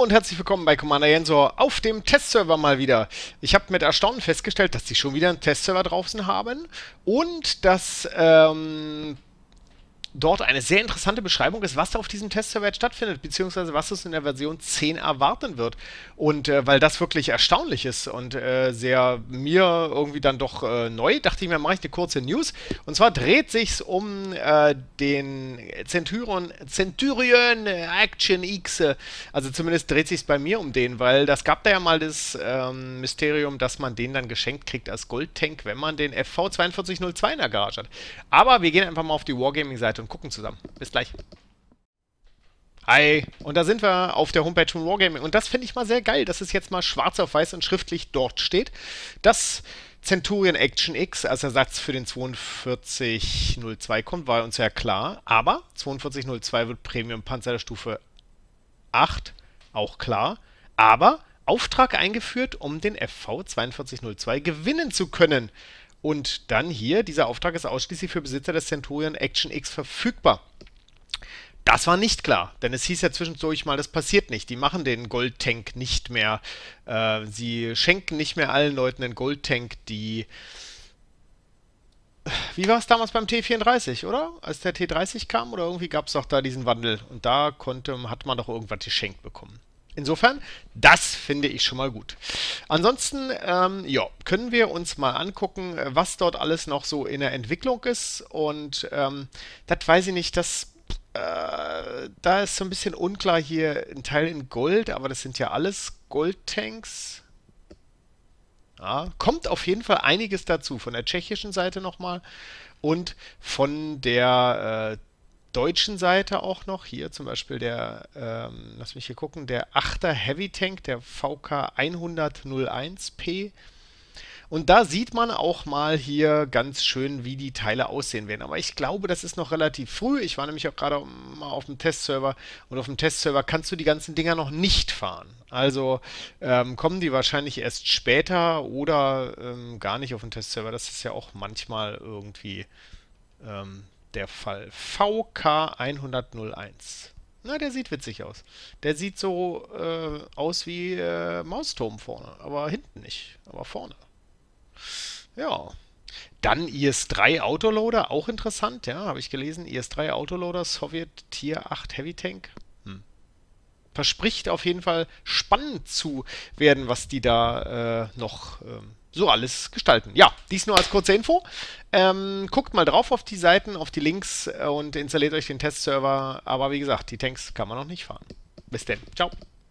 und herzlich willkommen bei Commander Jensor auf dem Testserver mal wieder. Ich habe mit Erstaunen festgestellt, dass die schon wieder einen Testserver draußen haben und dass dort eine sehr interessante Beschreibung ist, was da auf diesem Testserver jetzt stattfindet, beziehungsweise was es in der Version 10 erwarten wird. Und weil das wirklich erstaunlich ist und sehr mir irgendwie dann doch neu, dachte ich mir, mache ich eine kurze News. Und zwar dreht sich's um den Centurion Action X. Also zumindest dreht sich's bei mir um den, weil das gab da ja mal das Mysterium, dass man den dann geschenkt kriegt als Goldtank, wenn man den FV 4202 in der Garage hat. Aber wir gehen einfach mal auf die Wargaming-Seite und gucken zusammen. Bis gleich. Hi, und da sind wir auf der Homepage von Wargaming und das finde ich mal sehr geil, dass es jetzt mal schwarz auf weiß und schriftlich dort steht, dass Centurion Action X als Ersatz für den 4202 kommt, war uns ja klar, aber 4202 wird Premium Panzer der Stufe 8, auch klar, aber Auftrag eingeführt, um den FV 4202 gewinnen zu können. Und dann hier, dieser Auftrag ist ausschließlich für Besitzer des Centurion Action X verfügbar. Das war nicht klar, denn es hieß ja zwischendurch mal, das passiert nicht. Die machen den Goldtank nicht mehr. Sie schenken nicht mehr allen Leuten einen Goldtank, die... Wie war es damals beim T34, oder? Als der T30 kam? Oder irgendwie gab es doch da diesen Wandel. Und da hat man doch irgendwas geschenkt bekommen. Insofern, das finde ich schon mal gut. Ansonsten, ja, können wir uns mal angucken, was dort alles noch so in der Entwicklung ist. Und das weiß ich nicht, da ist so ein bisschen unklar hier ein Teil in Gold, aber das sind ja alles Goldtanks. Ja, kommt auf jeden Fall einiges dazu, von der tschechischen Seite nochmal und von der deutschen Seite auch noch. Hier zum Beispiel der, lass mich hier gucken, der 8er Heavy Tank, der VK 101P. Und da sieht man auch mal hier ganz schön, wie die Teile aussehen werden. Aber ich glaube, das ist noch relativ früh. Ich war nämlich auch gerade mal auf dem Testserver und auf dem Testserver kannst du die ganzen Dinger noch nicht fahren. Also kommen die wahrscheinlich erst später oder gar nicht auf den Testserver. Das ist ja auch manchmal irgendwie der Fall. VK 101. Na, der sieht witzig aus. Der sieht so aus wie Mausturm vorne, aber hinten nicht, aber vorne. Ja. Dann IS-3 Autoloader, auch interessant, ja, habe ich gelesen. IS-3 Autoloader, Sowjet Tier 8 Heavy Tank. Verspricht auf jeden Fall spannend zu werden, was die da noch so alles gestalten. Ja, dies nur als kurze Info. Guckt mal drauf auf die Seiten, auf die Links und installiert euch den Testserver. Aber wie gesagt, die Tanks kann man noch nicht fahren. Bis denn. Ciao.